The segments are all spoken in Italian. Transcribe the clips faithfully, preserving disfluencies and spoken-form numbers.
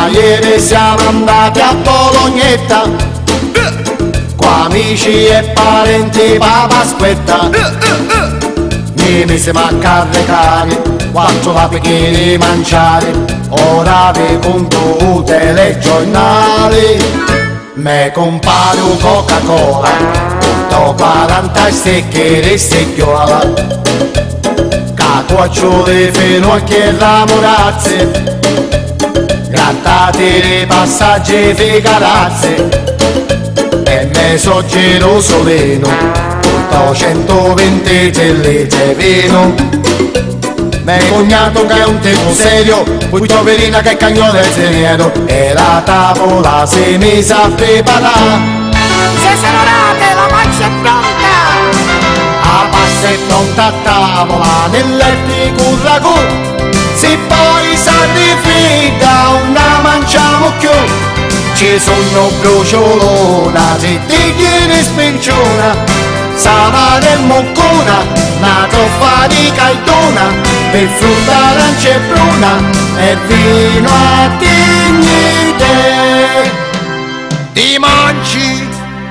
Ma ieri siamo andati a Bolognetta, con amici e parenti pa' Pasquetta. Mi misimo a caricare quattro fabbriche di mangiare, ora vi conto i telegiornali. Me compare un Coca-Cola, porto quaranta stecche di stecchiola, cacuaccioli fino a che ramorazze, grattati di passaggi di carazze, e me so geloso vino, porto centoventi litri vino. Me cognato che è un tipo serio, poi poverina che cagnolo è seriero, e la tavola si mise a preparare. Se sono orate, la pancia è pronta! A pasta è pronta a tavola, nel letto un ragù, se poi s'arrifida non mangiamo più. Ci sono bruciolona, se ti chiede spinciona, sala del moccona, una troffa di caltona, per frutta arancia e bruna e vino a dignità. Ti mangi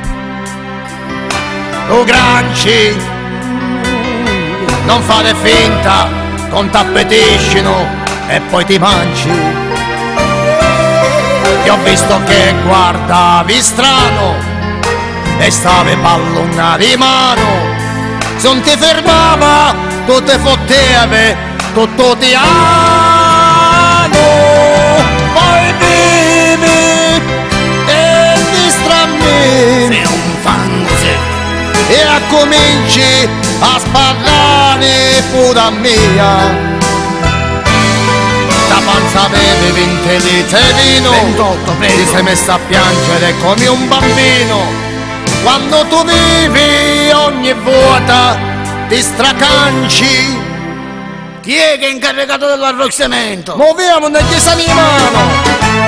o granci, non fate finta, non t'appetiscino e poi ti mangi. Ti ho visto che guardavi strano e stavi pallona di mano, se non ti fermava tu te fottevi tutto ti hanno. Poi vivi e ti strammi, Sei un fango, sì. e accominci a sparlare puta mia. Da panza avevi venti litri vino, ventotto, ti prego. sei messa a piangere come un bambino. Quando tu vivi ogni volta ti stracanci. Chi è che è incaricato dell'arrossamento? Muoviamo nel chiesa di mano.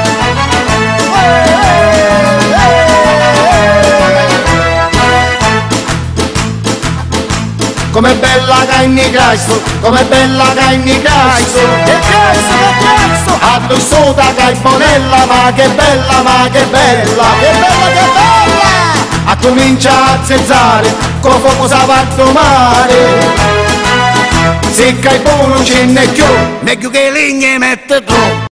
Com'è bella Canni Cristo, com'è bella Canni Cristo, Che Cristo, che Cristo! addossata che è bonella, ma che bella, ma che bella, Che bella, che bella! a comincia a zezzare, con fuoco sa fatto mare, se che buono ce n'è più. Meglio che legna mette tu!